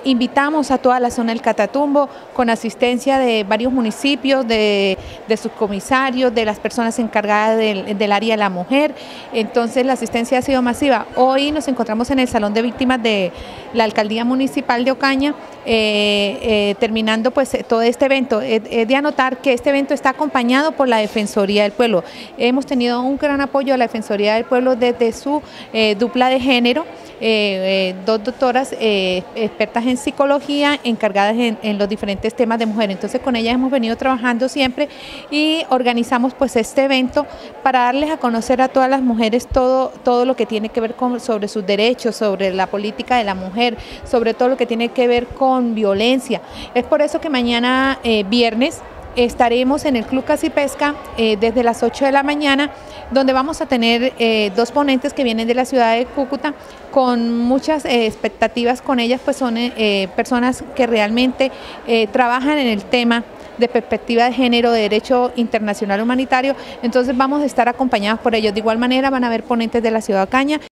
Invitamos a toda la zona del Catatumbo con asistencia de varios municipios, de sus comisarios, de las personas encargadas del área de la mujer. Entonces la asistencia ha sido masiva. Hoy nos encontramos en el Salón de Víctimas de la Alcaldía Municipal de Ocaña, terminando pues todo este evento. Es de anotar que este evento está acompañado por la Defensoría del Pueblo. Hemos tenido un gran apoyo de la Defensoría del Pueblo desde su dupla de género, dos doctoras expertas en psicología, encargadas en los diferentes temas de mujer. Entonces con ellas hemos venido trabajando siempre y organizamos pues este evento para darles a conocer a todas las mujeres todo lo que tiene que ver sobre sus derechos, sobre la política de la mujer, sobre todo lo que tiene que ver con violencia. Es por eso que mañana viernes estaremos en el Club Caza y Pesca desde las 8 de la mañana, donde vamos a tener dos ponentes que vienen de la ciudad de Cúcuta con muchas expectativas con ellas, pues son personas que realmente trabajan en el tema de perspectiva de género, de derecho internacional humanitario. Entonces vamos a estar acompañados por ellos. De igual manera van a haber ponentes de la ciudad de Ocaña.